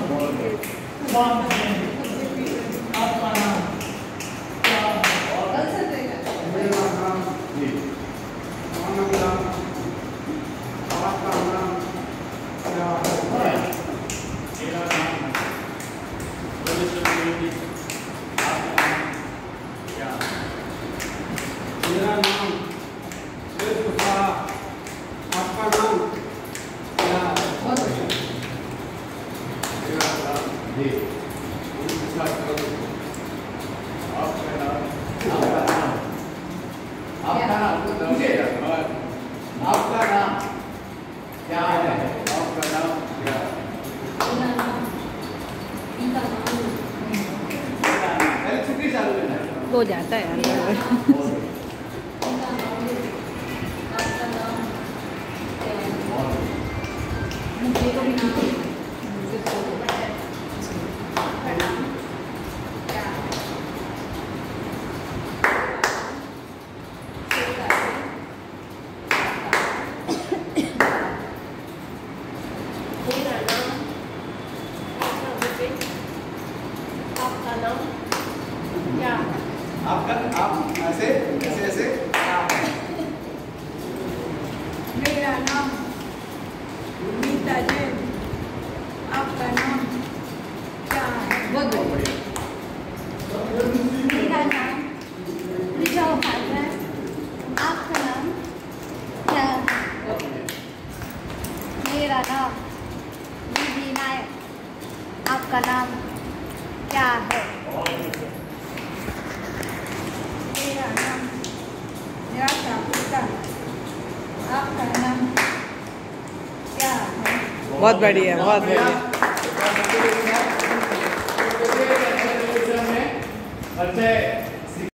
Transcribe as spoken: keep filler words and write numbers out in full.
आपका नाम क्या है? मेरा नाम जी आपका नाम क्या है? मेरा नाम आपका नाम क्या है? मेरा नाम आपका नाम क्या है? मेरा नाम जी आपका नाम आपका नाम आपका नाम मुझे आपका नाम क्या है? आपका नाम क्या है? पहले छुट्टी चालू करना है। हो जाता है यार। आपका नाम क्या है? आपका आप ऐसे ऐसे ऐसे क्या है? मेरा नाम नीता जैन। आपका नाम क्या है? बहुत बढ़िया। मेरा नाम रिजाओ भाजा। आपका नाम क्या है? मेरा नाम दीदी नायक। आपका नाम क्या है? मेरा नाम निराशा गुप्ता। आपका नाम क्या है? बहुत बढ़िया, बहुत बढ़िया। अच्छे